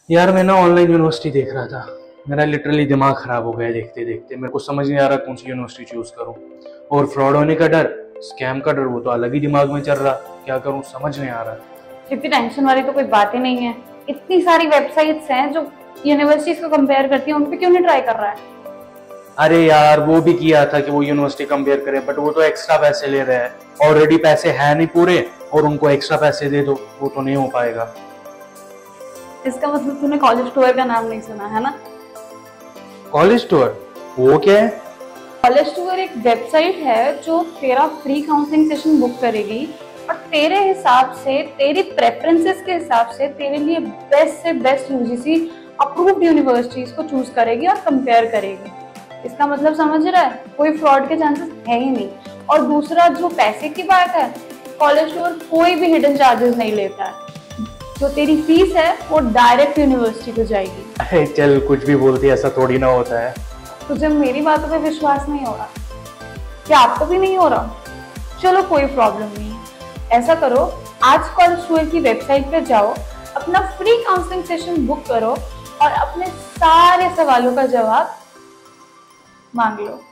यार मैं ना ऑनलाइन यूनिवर्सिटी देख रहा था। मेरा लिटरली दिमाग खराब हो गया देखते देखते। मेरे को समझ नहीं आ रहा कौन सी यूनिवर्सिटी चूज करूं। और फ्रॉड होने का डर, स्कैम का डर, वो तो अलग ही दिमाग में चल रहा। क्या करूं समझ नहीं आ रहा। इतनी टेंशन वाली तो कोई बात ही नहीं है। इतनी सारी वेबसाइट्स हैं जो यूनिवर्सिटीज को कंपेयर करती हैं, उन पे क्यों नहीं ट्राई कर रहा है? अरे यार वो भी किया था कि वो यूनिवर्सिटी कंपेयर करे, बट वो तो एक्स्ट्रा पैसे ले रहे हैं। ऑलरेडी पैसे है नहीं पूरे और उनको एक्स्ट्रा पैसे दे दो, वो तो नहीं हो पाएगा। इसका मतलब तूने कॉलेज टूर का नाम नहीं सुना है ना? कॉलेज टूर वो क्या है? कॉलेज टूर एक वेबसाइट है जो तेरा फ्री काउंसलिंग सेशन बुक करेगी और तेरे हिसाब से, तेरी प्रेफरेंसेस के हिसाब से तेरे लिए बेस्ट से बेस्ट यूजीसी अप्रूव्ड यूनिवर्सिटीज को चूज करेगी और कंपेयर करेगी। इसका मतलब समझ रहा है? कोई फ्रॉड के चांसेस है ही नहीं। और दूसरा, जो पैसे की बात है, कॉलेज टूर कोई भी हिडन चार्जेस नहीं लेता है। जो तेरी फीस है वो डायरेक्ट यूनिवर्सिटी को जाएगी। अरे चल, कुछ भी बोलती है, ऐसा थोड़ी ना होता है। तुझे मेरी बातों पे विश्वास नहीं हो रहा? क्या आपको भी नहीं हो रहा? चलो कोई प्रॉब्लम नहीं, ऐसा करो, आज कॉलेज टूर की वेबसाइट पे जाओ, अपना फ्री काउंसलिंग सेशन बुक करो और अपने सारे सवालों का जवाब मांग लो।